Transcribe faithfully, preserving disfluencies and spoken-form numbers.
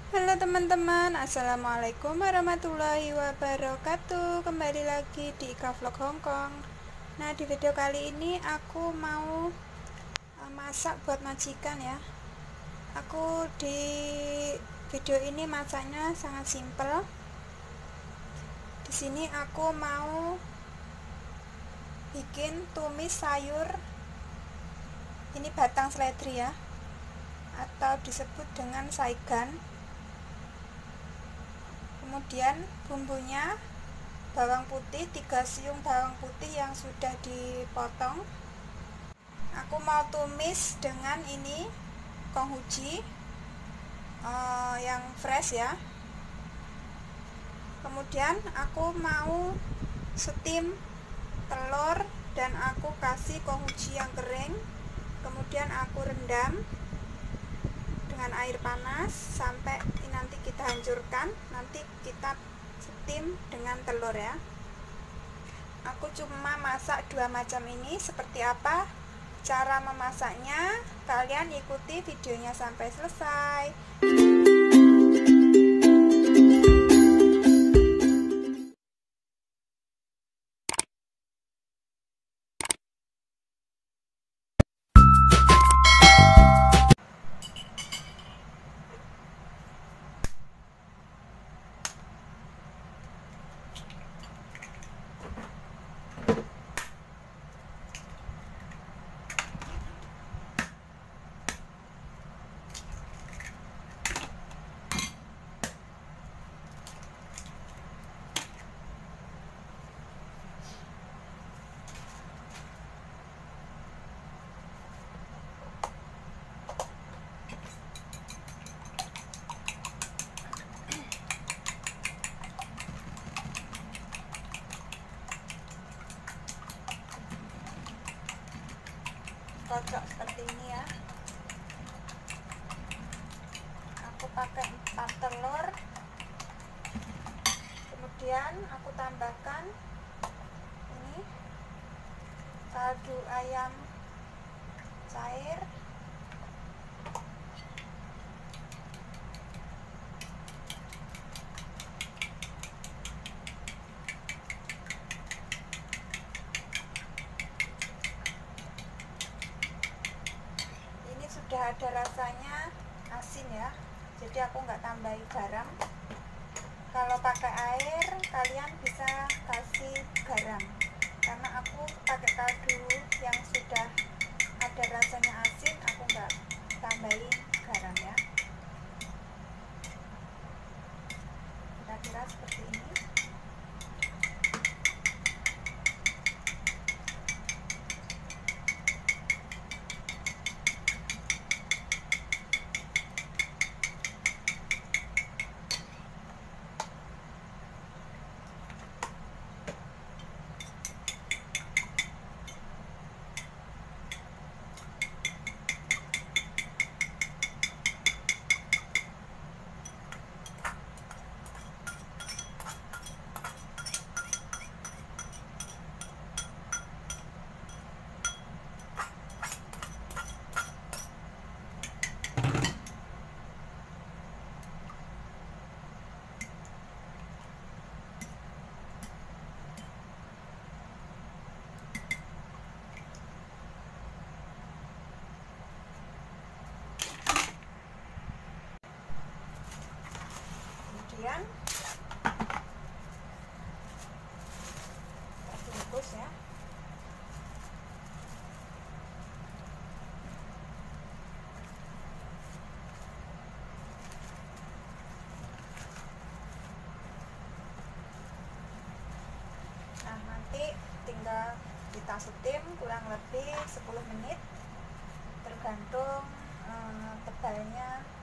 Halo teman-teman, assalamualaikum warahmatullahi wabarakatuh. Kembali lagi di Ika Vlog Hongkong. Nah, di video kali ini aku mau uh, masak buat majikan ya. Aku di video ini masaknya sangat simpel. Di sini aku mau bikin tumis sayur. Ini batang seledri ya, atau disebut dengan saigan. Kemudian bumbunya bawang putih, tiga siung bawang putih yang sudah dipotong. Aku mau tumis dengan ini konghuji uh, yang fresh ya. Kemudian aku mau steam telur dan aku kasih konghuji yang kering. Kemudian aku rendam dengan air panas sampai nanti kita hancurkan, nanti kita steam dengan telur ya. Aku cuma masak dua macam ini. Seperti apa cara memasaknya, kalian ikuti videonya sampai selesai. Kocok seperti ini ya. Aku pakai empat telur. Kemudian aku tambahkan ini kaldu ayam cair, sudah ada rasanya asin ya, jadi aku nggak tambahin garam. Kalau pakai air kalian bisa kasih garam, karena aku pakai kaldu yang sudah ada rasanya asin, aku nggak tambahin garam ya. Kira-kira seperti ini. Kemudian bungkus ya. Nah, nanti tinggal kita steam kurang lebih sepuluh menit, tergantung eh, tebalnya